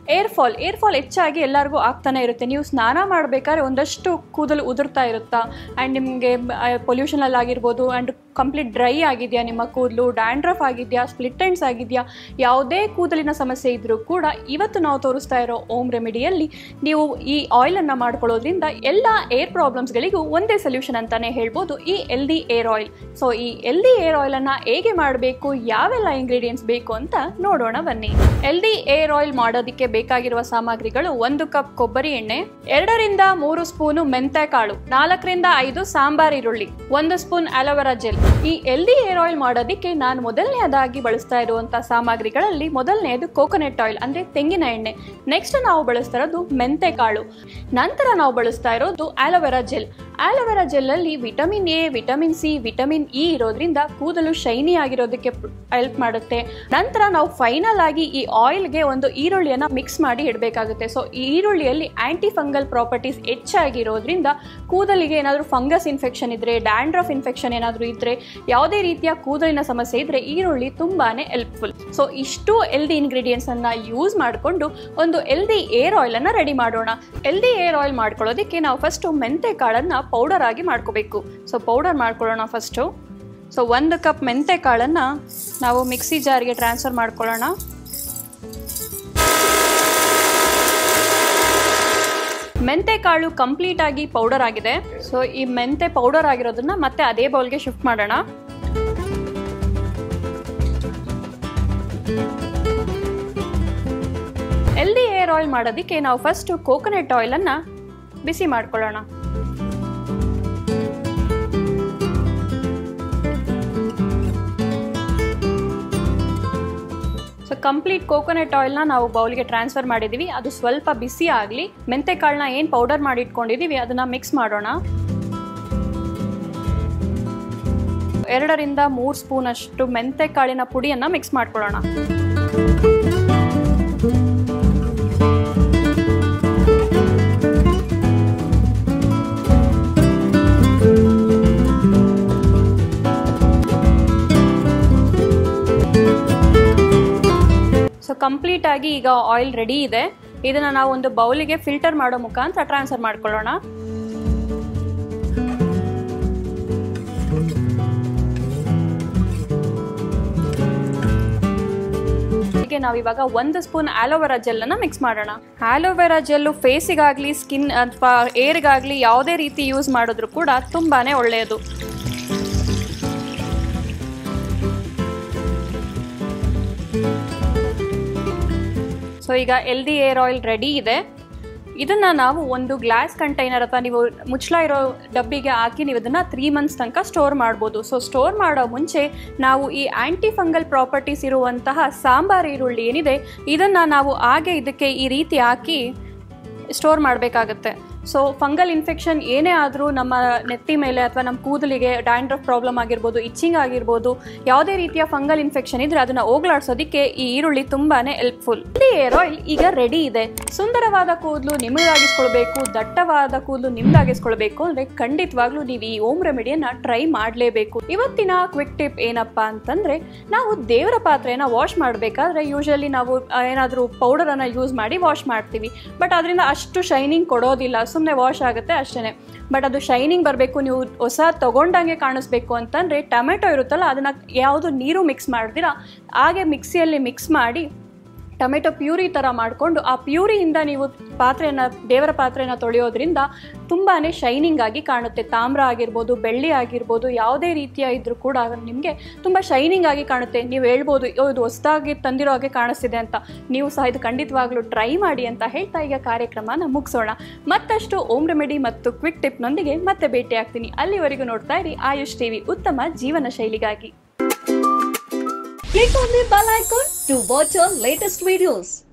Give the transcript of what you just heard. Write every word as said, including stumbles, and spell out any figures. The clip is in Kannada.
ಏರ್ ಫಾಲ್ ಏರ್ ಫಾಲ್ ಹೆಚ್ಚಾಗಿ ಎಲ್ಲರಿಗೂ ಆಗ್ತಾನೆ ಇರುತ್ತೆ. ನೀವು ಸ್ನಾನ ಮಾಡಬೇಕಾದ್ರೆ ಒಂದಷ್ಟು ಕೂದಲು ಉದುರ್ತಾ ಇರುತ್ತಾ, ಆ್ಯಂಡ್ ನಿಮಗೆ ಪೊಲ್ಯೂಷನಲ್ಲಿ ಆಗಿರ್ಬೋದು, ಆ್ಯಂಡ್ ಕಂಪ್ಲೀಟ್ ಡ್ರೈ ಆಗಿದೆಯಾ ನಿಮ್ಮ ಕೂದಲು, ಡ್ಯಾಂಡ್ರಫ್ ಆಗಿದೆಯಾ, ಸ್ಪ್ಲಿಟ್ ಎಂಡ್ಸ್ ಆಗಿದೆಯಾ, ಯಾವುದೇ ಕೂದಲಿನ ಸಮಸ್ಯೆ ಇದ್ದರೂ ಕೂಡ ಇವತ್ತು ನಾವು ತೋರಿಸ್ತಾ ಇರೋ ಓಮ್ ರೆಮಿಡಿಯಲ್ಲಿ ನೀವು ಈ ಆಯಿಲನ್ನು ಮಾಡ್ಕೊಳ್ಳೋದ್ರಿಂದ ಎಲ್ಲ ಏರ್ ಪ್ರಾಬ್ಲಮ್ಸ್ಗಳಿಗೂ ಒಂದೇ ಸೊಲ್ಯೂಷನ್ ಅಂತಲೇ ಹೇಳ್ಬೋದು, ಈ ಎಲ್ದಿ ಏರ್ ಆಯಿಲ್. ಸೊ ಈ ಎಲ್ದಿ ಏರ್ ಆಯಿಲನ್ನು ಹೇಗೆ ಮಾಡಬೇಕು, ಯಾವೆಲ್ಲ ಇಂಗ್ರೀಡಿಯೆಂಟ್ಸ್ ಬೇಕು ಅಂತ ನೋಡೋಣ ಬನ್ನಿ. ಎಲ್ದಿ ಏರ್ ಆಯಿಲ್ ಮಾಡೋದಕ್ಕೆ ಬೇಕಾಗಿರುವ ಸಾಮಗ್ರಿಗಳು: ಒಂದು ಕಪ್ ಕೊಬ್ಬರಿ ಎಣ್ಣೆ, ಎರಡರಿಂದ ಮೂರು ಸ್ಪೂನು ಮೆಂತೆ ಕಾಳು, ನಾಲ್ಕರಿಂದ ಐದು ಸಾಂಬಾರ್ ಈರುಳ್ಳಿ, ಒಂದು ಸ್ಪೂನ್ ಅಲೋವೆರಾ ಜೆಲ್. ಈ ಎಲ್ದಿ ಏರ್ ಆಯಿಲ್ ಮಾಡೋದಕ್ಕೆ ನಾನು ಮೊದಲನೇದಾಗಿ ಬಳಸ್ತಾ ಇರುವಂತಹ ಸಾಮಗ್ರಿಗಳಲ್ಲಿ ಮೊದಲನೇದು ಕೋಕೋನಟ್ ಆಯಿಲ್ ಅಂದ್ರೆ ತೆಂಗಿನ ಎಣ್ಣೆ, ನೆಕ್ಸ್ಟ್ ನಾವು ಬಳಸ್ತಾ ಇರೋದು ಮೆಂತೆ ಕಾಳು, ನಂತರ ನಾವು ಬಳಸ್ತಾ ಇರೋದು aloe vera. Gel aloe vera vitamin A, vitamin C, vitamin E ಇರೋದ್ರಿಂದ ಕೂದಲು ಶೈನಿ ಆಗಿರೋದಕ್ಕೆ ಹೆಲ್ಪ್ ಮಾಡುತ್ತೆ. ನಂತರ ನಾವು ಫೈನಲ್ ಆಗಿ ಈ ಆಯಿಲ್ಗೆ ಒಂದು ಈರುಳ್ಳಿಯನ್ನ ಮಿಕ್ಸ್ ಮಾಡಿ ಇಡಬೇಕಾಗುತ್ತೆ. ಸೊ ಈ ಈರುಳ್ಳಿಯಲ್ಲಿ ಆಂಟಿ ಫಂಗಲ್ ಪ್ರಾಪರ್ಟೀಸ್ ಹೆಚ್ಚಾಗಿರೋದ್ರಿಂದ ಕೂದಲಿಗೆ ಏನಾದರೂ ಫಂಗಸ್ ಇನ್ಫೆಕ್ಷನ್ ಇದ್ರೆ, ಡ್ಯಾಂಡ್ರಫ್ ಇನ್ಫೆಕ್ಷನ್ ಏನಾದರೂ ಇದ್ರೆ, ಯಾವುದೇ ರೀತಿಯ ಕೂದಲಿನ ಸಮಸ್ಯೆ ಇದ್ರೆ ಈರುಳ್ಳಿ ತುಂಬಾನೇ ಹೆಲ್ಪ್ಫುಲ್. ಸೊ ಇಷ್ಟು ಎಲ್ದಿ ಇಂಗ್ರೀಡಿಯೆಂಟ್ಸ್ ಅನ್ನ ಯೂಸ್ ಮಾಡಿಕೊಂಡು ಒಂದು ಎಲ್ದಿ ಏರ್ ಆಯಿಲ್ ಅನ್ನ ರೆಡಿ ಮಾಡೋಣ. ಎಲ್ದಿ ಏರ್ ಆಯಿಲ್ ಮಾಡ್ಕೊಳ್ಳೋದಕ್ಕೆ ನಾವು ಫಸ್ಟ್ ಮೆಂತೆ ಕಾಳನ್ನ ಪೌಡರ್ ಆಗಿ ಮಾಡ್ಕೋಬೇಕು. ಸೊ ಪೌಡರ್ ಮಾಡ್ಕೊಳ್ಳೋಣ ಫಸ್ಟು. ಸೊ ಒಂದು ಕಪ್ ಮೆಂತೆ ಕಾಳನ್ನು ನಾವು ಮಿಕ್ಸಿ ಜಾರ್ಗೆ ಟ್ರಾನ್ಸ್ಫರ್ ಮಾಡ್ಕೊಳ್ಳೋಣ. ಮೆಂತೆ ಕಾಳು ಕಂಪ್ಲೀಟ್ ಆಗಿ ಪೌಡರ್ ಆಗಿದೆ. ಸೊ ಈ ಮೆಂತೆ ಪೌಡರ್ ಆಗಿರೋದನ್ನ ಮತ್ತೆ ಅದೇ ಬೌಲ್ಗೆ ಶಿಫ್ಟ್ ಮಾಡೋಣ. ಎಲ್ದಿ ಏರ್ ಆಯಿಲ್ ಮಾಡೋದಕ್ಕೆ ನಾವು ಫಸ್ಟ್ ಕೋಕೋನಟ್ ಆಯಿಲ್ ಅನ್ನ ಬಿಸಿ ಮಾಡ್ಕೊಳ್ಳೋಣ. ಸೊ ಕಂಪ್ಲೀಟ್ ಕೋಕೋನಟ್ ಆಯಿಲ್ನ ನಾವು ಬೌಲ್ಗೆ ಟ್ರಾನ್ಸ್ಫರ್ ಮಾಡಿದ್ದೀವಿ. ಅದು ಸ್ವಲ್ಪ ಬಿಸಿ ಆಗಲಿ. ಮೆಂತೆ ಕಾಳನ್ನ ಏನು ಪೌಡರ್ ಮಾಡಿ ಇಟ್ಕೊಂಡಿದ್ದೀವಿ ಅದನ್ನ ಮಿಕ್ಸ್ ಮಾಡೋಣ. ಎರಡರಿಂದ ಮೂರು ಸ್ಪೂನ್ ಅಷ್ಟು ಮೆಂತೆ ಕಾಳಿನ ಪುಡಿಯನ್ನ ಮಿಕ್ಸ್ ಮಾಡ್ಕೊಳ್ಳೋಣ. ಸೊ ಕಂಪ್ಲೀಟ್ ಆಗಿ ಈಗ ಆಯಿಲ್ ರೆಡಿ ಇದೆ. ಇದನ್ನ ನಾವು ಒಂದು ಬೌಲಿಗೆ ಫಿಲ್ಟರ್ ಮಾಡೋ ಮುಖಾಂತರ ಟ್ರಾನ್ಸ್ಫರ್ ಮಾಡ್ಕೊಳ್ಳೋಣ. ಹೀಗೆ ನಾವು ಇವಾಗ ಒಂದು ಸ್ಪೂನ್ ಆಲೋವೆರಾ ಜೆಲ್ ಅನ್ನ ಮಿಕ್ಸ್ ಮಾಡೋಣ. ಆಲೋವೆರಾ ಜೆಲ್ಲು ಫೇಸಿಗಾಗ್ಲಿ, ಸ್ಕಿನ್ ಅಥವಾ ಏರ್ಗಾಗ್ಲಿ ಯಾವುದೇ ರೀತಿ ಯೂಸ್ ಮಾಡಿದ್ರು ಕೂಡ ತುಂಬಾನೇ ಒಳ್ಳೆಯದು. ಸೊ ಈಗ ಎಲ್ದಿ ಏರ್ ಆಯಿಲ್ ರೆಡಿ ಇದೆ. ಇದನ್ನ ನಾವು ಒಂದು ಗ್ಲಾಸ್ ಕಂಟೈನರ್ ಅಥವಾ ನೀವು ಮುಚ್ಚಳ ಇರೋ ಡಬ್ಬಿಗೆ ಹಾಕಿ ನೀವು ಇದನ್ನ ತ್ರೀ ಮಂತ್ಸ್ ತನಕ ಸ್ಟೋರ್ ಮಾಡ್ಬೋದು. ಸೊ ಸ್ಟೋರ್ ಮಾಡೋ ಮುಂಚೆ ನಾವು ಈ ಆಂಟಿ ಫಂಗಲ್ ಪ್ರಾಪರ್ಟೀಸ್ ಇರುವಂತಹ ಸಾಂಬಾರ್ ಈರುಳ್ಳಿ ಏನಿದೆ ಇದನ್ನ ನಾವು ಹಾಗೆ ಇದಕ್ಕೆ ಈ ರೀತಿ ಹಾಕಿ ಸ್ಟೋರ್ ಮಾಡಬೇಕಾಗತ್ತೆ. ಸೊ ಫಂಗಲ್ ಇನ್ಫೆಕ್ಷನ್ ಏನೇ ಆದರೂ ನಮ್ಮ ನೆತ್ತಿ ಮೇಲೆ ಅಥವಾ ನಮ್ಮ ಕೂದಲಿಗೆ ಡ್ಯಾಂಡ್ರಫ್ ಪ್ರಾಬ್ಲಮ್ ಆಗಿರ್ಬೋದು, ಇಚ್ಚಿಂಗ್ ಆಗಿರ್ಬೋದು, ಯಾವುದೇ ರೀತಿಯ ಫಂಗಲ್ ಇನ್ಫೆಕ್ಷನ್ ಇದ್ರೆ ಅದನ್ನ ಹೋಗ್ಲಾಡ್ಸೋದಕ್ಕೆ ಈ ಈರುಳ್ಳಿ ತುಂಬಾನೇ ಹೆಲ್ಪ್ಫುಲ್. ಎಲ್ದಿ ಏರ್ ಆಯಿಲ್ ಈಗ ರೆಡಿ ಇದೆ. ಸುಂದರವಾದ ಕೂದಲು ನಿಮ್ಮದಾಗಿಸ್ಕೊಳ್ಬೇಕು, ದಟ್ಟವಾದ ಕೂದಲು ನಿಮ್ದಾಗಿಸ್ಕೊಳ್ಬೇಕು ಅಂದ್ರೆ ಖಂಡಿತವಾಗ್ಲೂ ನೀವು ಈ ಓಮ್ ರೆಮಿಡಿಯನ್ನ ಟ್ರೈ ಮಾಡಲೇಬೇಕು. ಇವತ್ತಿನ ಕ್ವಿಕ್ ಟಿಪ್ ಏನಪ್ಪಾ ಅಂತಂದ್ರೆ, ನಾವು ದೇವರ ಪಾತ್ರೆನ ವಾಶ್ ಮಾಡಬೇಕಾದ್ರೆ ಯೂಶಲಿ ನಾವು ಏನಾದರೂ ಪೌಡರ್ ಅನ್ನ ಯೂಸ್ ಮಾಡಿ ವಾಶ್ ಮಾಡ್ತೀವಿ. ಬಟ್ ಅದರಿಂದ ಅಷ್ಟು ಶೈನಿಂಗ್ ಕೊಡೋದಿಲ್ಲ, ಸುಮ್ಮನೆ ವಾಶ್ ಆಗುತ್ತೆ ಅಷ್ಟೇ. ಬಟ್ ಅದು ಶೈನಿಂಗ್ ಬರಬೇಕು, ನೀವು ಹೊಸ ತಗೊಂಡಂಗೆ ಕಾಣಿಸ್ಬೇಕು ಅಂತಂದರೆ ಟೊಮೆಟೊ ಇರುತ್ತಲ್ಲ ಅದನ್ನು ಯಾವುದು ನೀರು ಮಿಕ್ಸ್ ಮಾಡ್ದಿರಾ ಹಾಗೆ ಮಿಕ್ಸಿಯಲ್ಲಿ ಮಿಕ್ಸ್ ಮಾಡಿ ಟೊಮೆಟೊ ಪ್ಯೂರಿ ಥರ ಮಾಡಿಕೊಂಡು ಆ ಪ್ಯೂರಿಯಿಂದ ನೀವು ಪಾತ್ರೆಯನ್ನು ದೇವರ ಪಾತ್ರೆನ ತೊಳೆಯೋದ್ರಿಂದ ತುಂಬಾ ಶೈನಿಂಗ್ ಆಗಿ ಕಾಣುತ್ತೆ. ತಾಮ್ರ ಆಗಿರ್ಬೋದು, ಬೆಳ್ಳಿ ಆಗಿರ್ಬೋದು, ಯಾವುದೇ ರೀತಿಯ ಇದ್ರೂ ಕೂಡ ನಿಮಗೆ ತುಂಬ ಶೈನಿಂಗ್ ಆಗಿ ಕಾಣುತ್ತೆ. ನೀವು ಹೇಳ್ಬೋದು ಇದು ಹೊಸದಾಗಿ ತಂದಿರೋ ಹಾಗೆ ಕಾಣಿಸ್ತಿದೆ ಅಂತ. ನೀವು ಸಹ ಇದು ಖಂಡಿತವಾಗ್ಲೂ ಟ್ರೈ ಮಾಡಿ ಅಂತ ಹೇಳ್ತಾ ಈಗ ಕಾರ್ಯಕ್ರಮನ ಮುಗಿಸೋಣ. ಮತ್ತಷ್ಟು ಓಮ್ ರೆಮಿಡಿ ಮತ್ತು ಕ್ವಿಕ್ ಟಿಪ್ನೊಂದಿಗೆ ಮತ್ತೆ ಭೇಟಿ ಆಗ್ತೀನಿ. ಅಲ್ಲಿವರೆಗೂ ನೋಡ್ತಾ ಇರಿ ಆಯುಷ್ ಟಿವಿ, ಉತ್ತಮ ಜೀವನ ಶೈಲಿಗಾಗಿ. Click on the bell icon to watch our latest videos.